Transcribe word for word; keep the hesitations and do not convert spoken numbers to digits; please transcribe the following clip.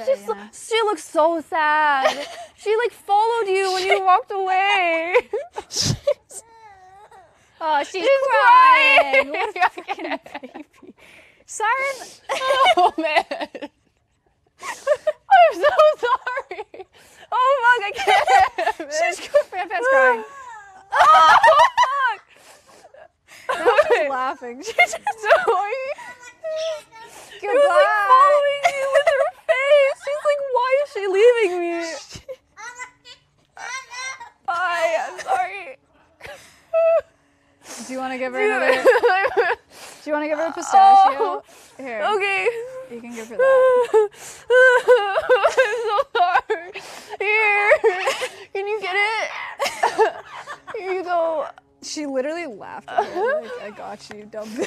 just, you know. she looks so sad. She like followed you when you walked away. Oh, she's, She's crying. crying. What a freaking baby. Siren. Oh man. I'm so sorry. Oh fuck, I can't. She's Fanfan's crying. Oh fuck. Now she's laughing. She's just Sorry. She was like goodbye. following me with her face. She's like, why is she leaving me? Bye, I'm sorry. Do you want to give her another? Do you want to give her a pistachio? Oh, Here. okay. You can give her that. I'm so sorry. Here. Can you get it? Here you go. She literally laughed at her. Like, I got you, dumb bitch.